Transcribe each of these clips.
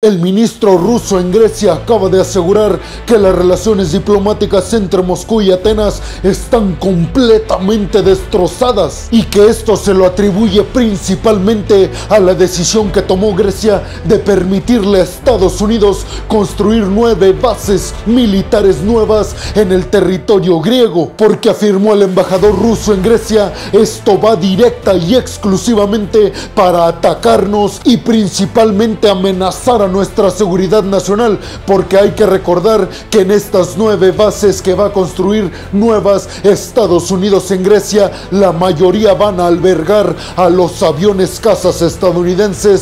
El ministro ruso en Grecia acaba de asegurar que las relaciones diplomáticas entre Moscú y Atenas están completamente destrozadas y que esto se lo atribuye principalmente a la decisión que tomó Grecia de permitirle a Estados Unidos construir 9 bases militares nuevas en el territorio griego, porque afirmó el embajador ruso en Grecia, esto va directa y exclusivamente para atacarnos y principalmente amenazar a nuestra seguridad nacional, porque hay que recordar que en estas 9 bases que va a construir nuevas Estados Unidos en Grecia, la mayoría van a albergar a los aviones cazas estadounidenses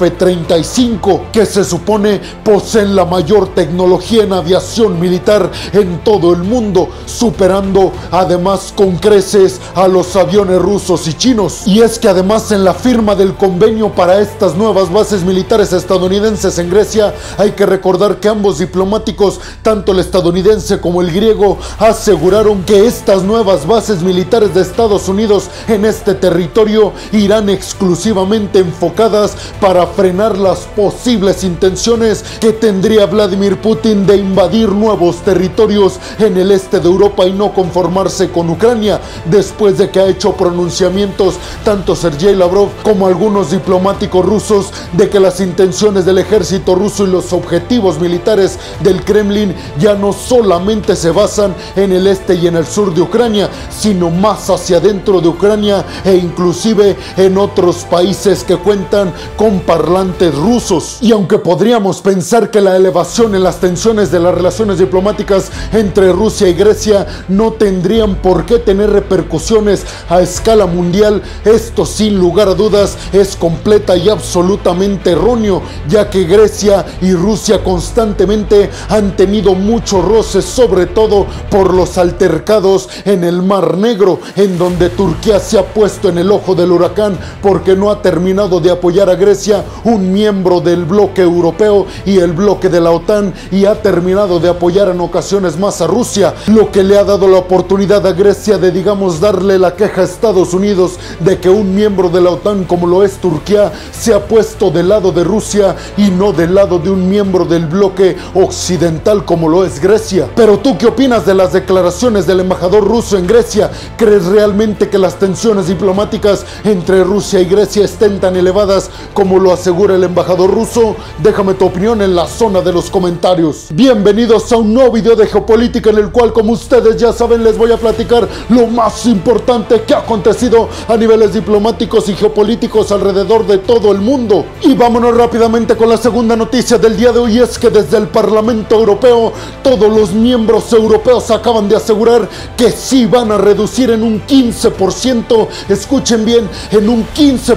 F-35, que se supone poseen la mayor tecnología en aviación militar en todo el mundo, superando además con creces a los aviones rusos y chinos. Y es que además en la firma del convenio para estas nuevas bases militares estadounidenses en Grecia, hay que recordar que ambos diplomáticos, tanto el estadounidense como el griego, aseguraron que estas nuevas bases militares de Estados Unidos en este territorio irán exclusivamente enfocadas para frenar las posibles intenciones que tendría Vladimir Putin de invadir nuevos territorios en el este de Europa y no conformarse con Ucrania, después de que ha hecho pronunciamientos tanto Sergei Lavrov como algunos diplomáticos rusos de que las intenciones del ejército ruso y los objetivos militares del Kremlin ya no solamente se basan en el este y en el sur de Ucrania, sino más hacia adentro de Ucrania e inclusive en otros países que cuentan con parlantes rusos. Y aunque podríamos pensar que la elevación en las tensiones de las relaciones diplomáticas entre Rusia y Grecia no tendrían por qué tener repercusiones a escala mundial, esto sin lugar a dudas es completa y absolutamente erróneo, ya que Grecia y Rusia constantemente han tenido muchos roces, sobre todo por los altercados en el Mar Negro, en donde Turquía se ha puesto en el ojo del huracán porque no ha terminado de apoyar a Grecia, un miembro del bloque europeo y el bloque de la OTAN, y ha terminado de apoyar en ocasiones más a Rusia, lo que le ha dado la oportunidad a Grecia de, digamos, darle la queja a Estados Unidos de que un miembro de la OTAN como lo es Turquía se ha puesto del lado de Rusia y no del lado de un miembro del bloque occidental como lo es Grecia. Pero ¿tú qué opinas de las declaraciones del embajador ruso en Grecia? ¿Crees realmente que las tensiones diplomáticas entre Rusia y Grecia estén tan elevadas como lo asegura el embajador ruso? Déjame tu opinión en la zona de los comentarios. Bienvenidos a un nuevo video de geopolítica en el cual, como ustedes ya saben, les voy a platicar lo más importante que ha acontecido a niveles diplomáticos y geopolíticos alrededor de todo el mundo. Y vámonos rápidamente con la segunda noticia del día de hoy, es que desde el Parlamento Europeo todos los miembros europeos acaban de asegurar que sí van a reducir en un 15%, escuchen bien, en un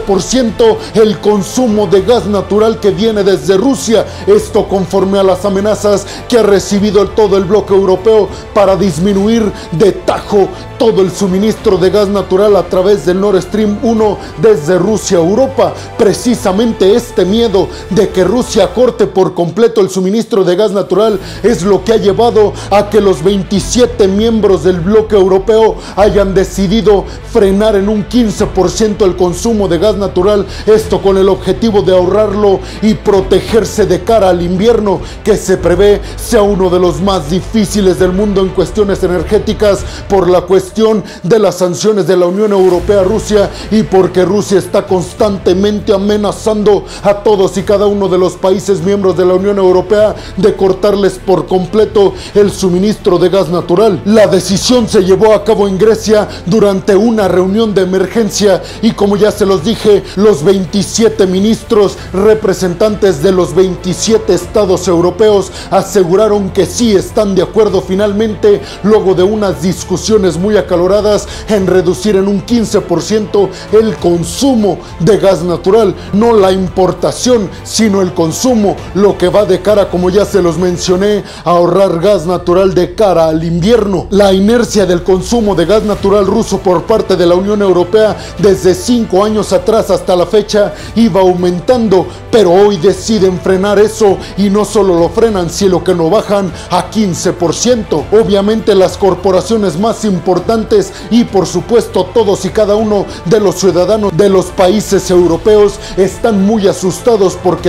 15% el consumo de gas natural que viene desde Rusia, esto conforme a las amenazas que ha recibido todo el bloque europeo para disminuir de tajo todo el suministro de gas natural a través del Nord Stream 1 desde Rusia a Europa. Precisamente este miedo de que Rusia corte por completo el suministro de gas natural es lo que ha llevado a que los 27 miembros del bloque europeo hayan decidido frenar en un 15% el consumo de gas natural, esto con el objetivo de ahorrarlo y protegerse de cara al invierno que se prevé sea uno de los más difíciles del mundo en cuestiones energéticas por la cuestión de las sanciones de la Unión Europea a Rusia y porque Rusia está constantemente amenazando a todos y cada uno de los países miembros de la Unión Europea de cortarles por completo el suministro de gas natural. La decisión se llevó a cabo en Grecia durante una reunión de emergencia y, como ya se los dije, los 27 ministros representantes de los 27 estados europeos aseguraron que sí están de acuerdo finalmente, luego de unas discusiones muy acaloradas, en reducir en un 15% el consumo de gas natural, no la importación, sino el consumo, lo que va de cara, como ya se los mencioné, a ahorrar gas natural de cara al invierno. La inercia del consumo de gas natural ruso por parte de la Unión Europea desde 5 años atrás hasta la fecha iba aumentando, pero hoy deciden frenar eso y no solo lo frenan, sino que lo bajan a 15%. Obviamente las corporaciones más importantes y por supuesto todos y cada uno de los ciudadanos de los países europeos están muy asustados porque todavía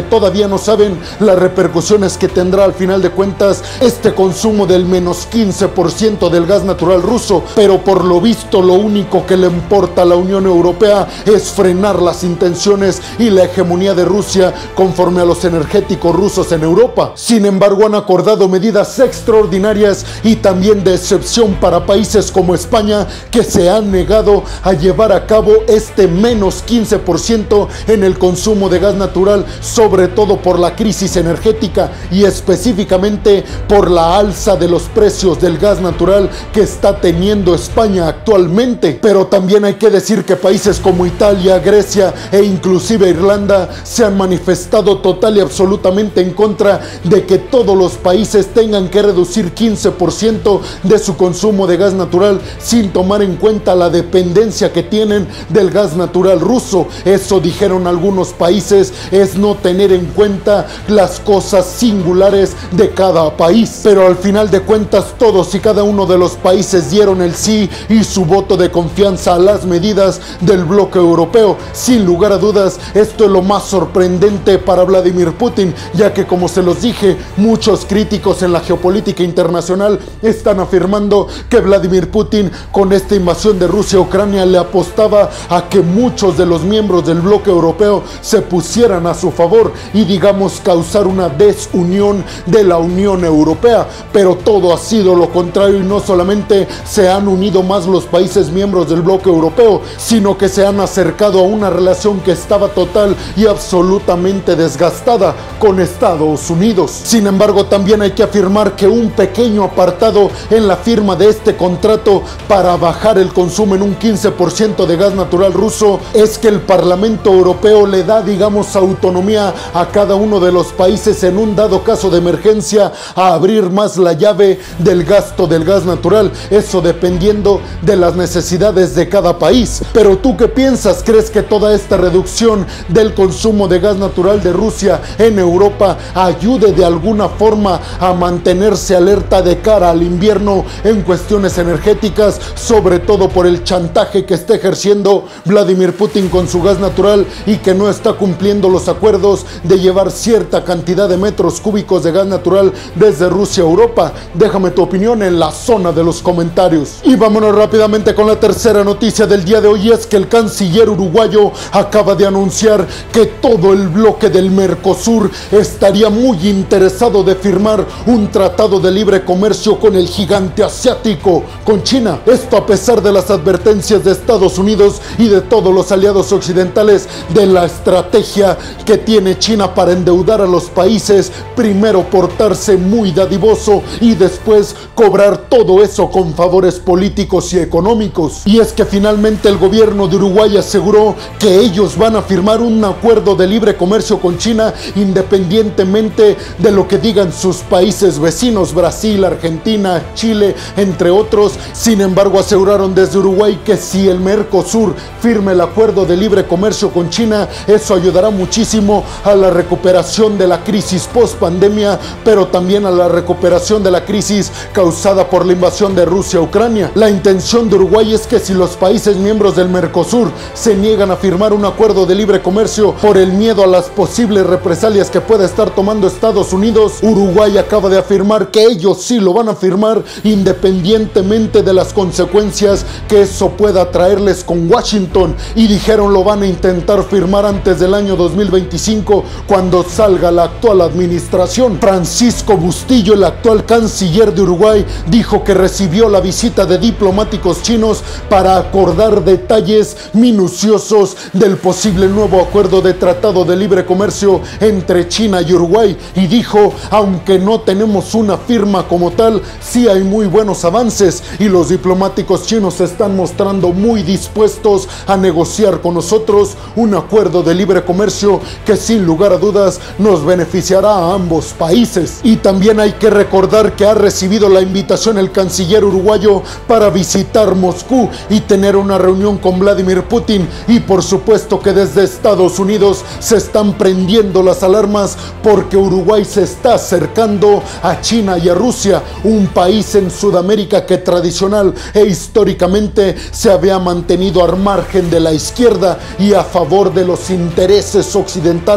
todavía no saben las repercusiones que tendrá al final de cuentas este consumo del menos 15% del gas natural ruso, pero por lo visto lo único que le importa a la Unión Europea es frenar las intenciones y la hegemonía de Rusia conforme a los energéticos rusos en Europa. Sin embargo, han acordado medidas extraordinarias y también de excepción para países como España, que se han negado a llevar a cabo este menos 15% en el consumo de gas natural, sobre todo por la crisis energética y específicamente por la alza de los precios del gas natural que está teniendo España actualmente. Pero también hay que decir que países como Italia, Grecia e inclusive Irlanda se han manifestado total y absolutamente en contra de que todos los países tengan que reducir 15% de su consumo de gas natural sin tomar en cuenta la dependencia que tienen del gas natural ruso. Eso, dijeron algunos países, es no tener en cuenta las cosas singulares de cada país. Pero al final de cuentas todos y cada uno de los países dieron el sí y su voto de confianza a las medidas del bloque europeo. Sin lugar a dudas, esto es lo más sorprendente para Vladimir Putin, ya que, como se los dije, muchos críticos en la geopolítica internacional están afirmando que Vladimir Putin, con esta invasión de Rusia a Ucrania, le apostaba a que muchos de los miembros del bloque europeo se pusieran a su favor y, digamos, causar una desunión de la Unión Europea. Pero todo ha sido lo contrario, y no solamente se han unido más los países miembros del bloque europeo, sino que se han acercado a una relación que estaba total y absolutamente desgastada con Estados Unidos. Sin embargo, también hay que afirmar que un pequeño apartado en la firma de este contrato para bajar el consumo en un 15% de gas natural ruso es que el Parlamento Europeo le da, digamos, autonomía a cada uno de los países en un dado caso de emergencia a abrir más la llave del gasto del gas natural, eso dependiendo de las necesidades de cada país. Pero ¿tú qué piensas? ¿Crees que toda esta reducción del consumo de gas natural de Rusia en Europa ayude de alguna forma a mantenerse alerta de cara al invierno en cuestiones energéticas, sobre todo por el chantaje que está ejerciendo Vladimir Putin con su gas natural y que no está cumpliendo los acuerdos de llevar cierta cantidad de metros cúbicos de gas natural desde Rusia a Europa? Déjame tu opinión en la zona de los comentarios. Y vámonos rápidamente con la tercera noticia del día de hoy, es que el canciller uruguayo acaba de anunciar que todo el bloque del Mercosur estaría muy interesado de firmar un tratado de libre comercio con el gigante asiático, con China. Esto a pesar de las advertencias de Estados Unidos y de todos los aliados occidentales de la estrategia que tiene China para endeudar a los países, primero portarse muy dadivoso y después cobrar todo eso con favores políticos y económicos. Y es que finalmente el gobierno de Uruguay aseguró que ellos van a firmar un acuerdo de libre comercio con China independientemente de lo que digan sus países vecinos, Brasil, Argentina, Chile, entre otros. Sin embargo, aseguraron desde Uruguay que si el Mercosur firma el acuerdo de libre comercio con China, eso ayudará muchísimo a la recuperación de la crisis post pandemia, pero también a la recuperación de la crisis causada por la invasión de Rusia a Ucrania. La intención de Uruguay es que si los países miembros del Mercosur se niegan a firmar un acuerdo de libre comercio por el miedo a las posibles represalias que pueda estar tomando Estados Unidos, Uruguay acaba de afirmar que ellos sí lo van a firmar independientemente de las consecuencias que eso pueda traerles con Washington, y dijeron lo van a intentar firmar antes del año 2025, cuando salga la actual administración. Francisco Bustillo, el actual canciller de Uruguay, dijo que recibió la visita de diplomáticos chinos para acordar detalles minuciosos del posible nuevo acuerdo de tratado de libre comercio entre China y Uruguay, y dijo, aunque no tenemos una firma como tal, sí hay muy buenos avances y los diplomáticos chinos se están mostrando muy dispuestos a negociar con nosotros un acuerdo de libre comercio que sin lugar a dudas nos beneficiará a ambos países. Y también hay que recordar que ha recibido la invitación el canciller uruguayo para visitar Moscú y tener una reunión con Vladimir Putin, y por supuesto que desde Estados Unidos se están prendiendo las alarmas porque Uruguay se está acercando a China y a Rusia, un país en Sudamérica que tradicional e históricamente se había mantenido al margen de la izquierda y a favor de los intereses occidentales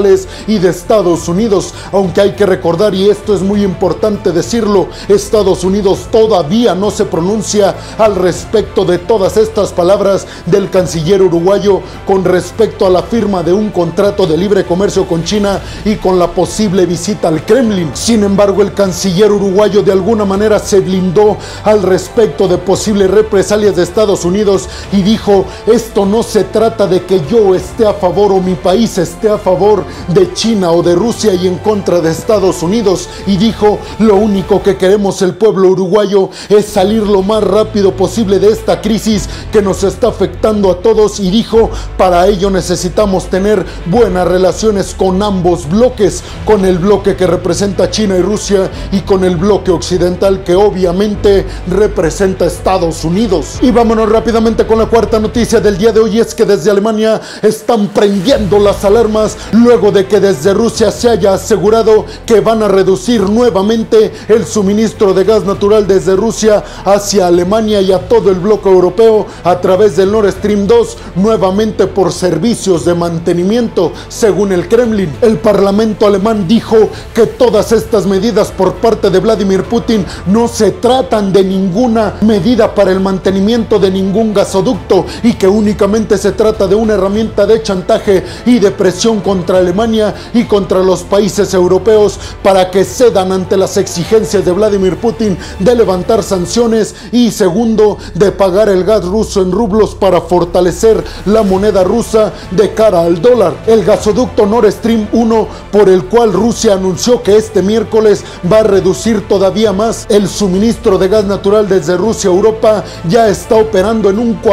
y de Estados Unidos, aunque hay que recordar, y esto es muy importante decirlo, Estados Unidos todavía no se pronuncia al respecto de todas estas palabras del canciller uruguayo con respecto a la firma de un contrato de libre comercio con China y con la posible visita al Kremlin. Sin embargo, el canciller uruguayo de alguna manera se blindó al respecto de posibles represalias de Estados Unidos y dijo: esto no se trata de que yo esté a favor o mi país esté a favor de China o de Rusia y en contra de Estados Unidos, y dijo: lo único que queremos el pueblo uruguayo es salir lo más rápido posible de esta crisis que nos está afectando a todos, y dijo: para ello necesitamos tener buenas relaciones con ambos bloques, con el bloque que representa China y Rusia y con el bloque occidental que obviamente representa Estados Unidos. Y vámonos rápidamente con la cuarta noticia del día de hoy, es que desde Alemania están prendiendo las alarmas luego de que desde Rusia se haya asegurado que van a reducir nuevamente el suministro de gas natural desde Rusia hacia Alemania y a todo el bloque europeo a través del Nord Stream 2, nuevamente por servicios de mantenimiento, según el Kremlin. El parlamento alemán dijo que todas estas medidas por parte de Vladimir Putin no se tratan de ninguna medida para el mantenimiento de ningún gasoducto y que únicamente se trata de una herramienta de chantaje y de presión contra Alemania y contra los países europeos para que cedan ante las exigencias de Vladimir Putin de levantar sanciones y, segundo, de pagar el gas ruso en rublos para fortalecer la moneda rusa de cara al dólar. El gasoducto Nord Stream 1, por el cual Rusia anunció que este miércoles va a reducir todavía más el suministro de gas natural desde Rusia a Europa, ya está operando en un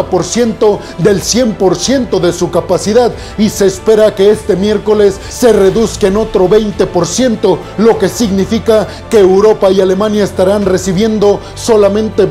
40% del 100% de su capacidad y se espera que este miércoles se reduzca en otro 20%, lo que significa que Europa y Alemania estarán recibiendo solamente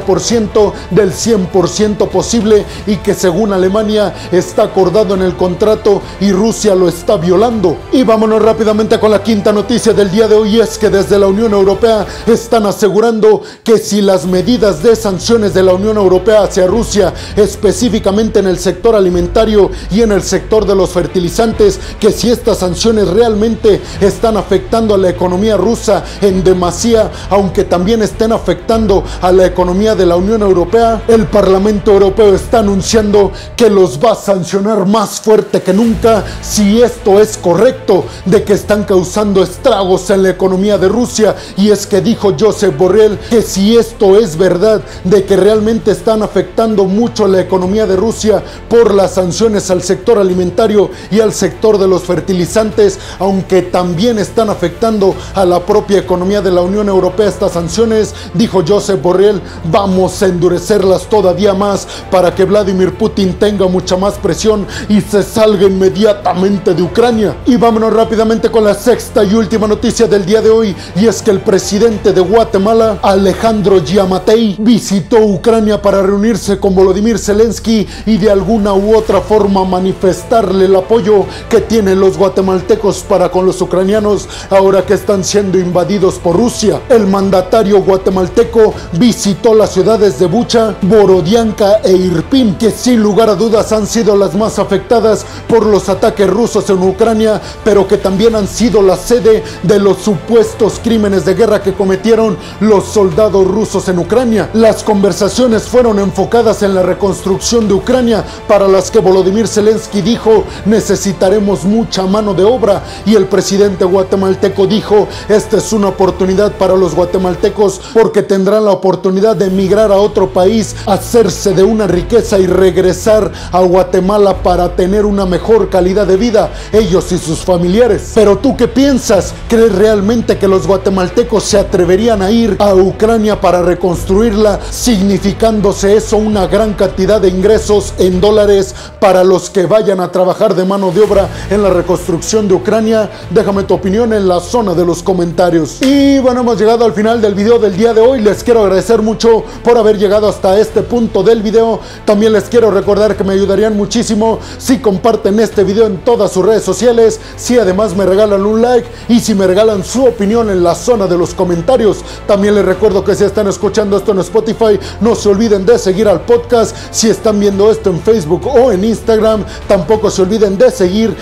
20% del 100% posible y que según Alemania está acordado en el contrato y Rusia lo está violando. Y vámonos rápidamente con la quinta noticia del día de hoy, es que desde la Unión Europea están asegurando que si las medidas de sanciones de la Unión Europea hacia Rusia, específicamente en el sector alimentario y en el sector de los fertilizantes, que si estas sanciones realmente están afectando a la economía rusa en demasía, aunque también estén afectando a la economía de la Unión Europea, el Parlamento Europeo está anunciando que los va a sancionar más fuerte que nunca si esto es correcto, de que están causando estragos en la economía de Rusia. Y es que dijo Josep Borrell que si esto es verdad, de que realmente están afectando mucho la economía de Rusia por las sanciones al sector alimentario y al sector de los fertilizantes, aunque también están afectando a la propia economía de la Unión Europea estas sanciones, dijo Josep Borrell, vamos a endurecerlas todavía más para que Vladimir Putin tenga mucha más presión y se salga inmediatamente de Ucrania. Y vámonos rápidamente con la sexta y última noticia del día de hoy, y es que el presidente de Guatemala, Alejandro Giammattei, visitó Ucrania para reunirse con Volodymyr Zelensky y de alguna u otra forma manifestarle el apoyo que tienen los guatemaltecos para con los ucranianos ahora que están siendo invadidos por Rusia. El mandatario guatemalteco visitó las ciudades de Bucha, Borodianka e Irpin, que sin lugar a dudas han sido las más afectadas por los ataques rusos en Ucrania, pero que también han sido la sede de los supuestos crímenes de guerra que cometieron los soldados rusos en Ucrania. Las conversaciones fueron enfocadas en la reconstrucción de Ucrania, para las que Volodymyr Zelensky dijo: necesitaremos mucha mano de obra, y el presidente guatemalteco dijo: esta es una oportunidad para los guatemaltecos porque tendrán la oportunidad de emigrar a otro país, hacerse de una riqueza y regresar a Guatemala para tener una mejor calidad de vida, ellos y sus familiares. Pero ¿tú qué piensas? ¿Crees realmente que los guatemaltecos se atreverían a ir a Ucrania para reconstruirla, significándose eso una gran cantidad de ingresos en dólares para los que vayan a trabajar de mano de obra en la reconstrucción de Ucrania? Déjame tu opinión en la zona de los comentarios. Y bueno, hemos llegado al final del video del día de hoy. Les quiero agradecer mucho por haber llegado hasta este punto del video. También les quiero recordar que me ayudarían muchísimo si comparten este video en todas sus redes sociales, si además me regalan un like y si me regalan su opinión en la zona de los comentarios. También les recuerdo que si están escuchando esto en Spotify, no se olviden de seguir al podcast. Si están viendo esto en Facebook o en Instagram, tampoco se olviden de seguir y de dar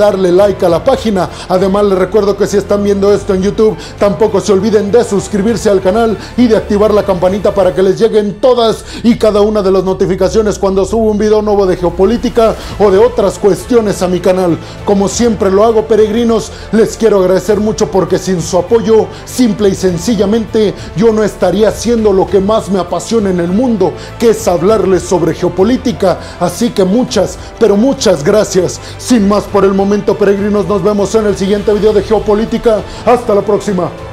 darle like a la página. Además les recuerdo que si están viendo esto en YouTube, tampoco se olviden de suscribirse al canal y de activar la campanita para que les lleguen todas y cada una de las notificaciones cuando subo un video nuevo de geopolítica o de otras cuestiones a mi canal. Como siempre lo hago, peregrinos, les quiero agradecer mucho porque sin su apoyo, simple y sencillamente, yo no estaría haciendo lo que más me apasiona en el mundo, que es hablarles sobre geopolítica. Así que muchas, pero muchas gracias. Sin más por el momento, peregrinos, nos vemos en el siguiente video de geopolítica. Hasta la próxima.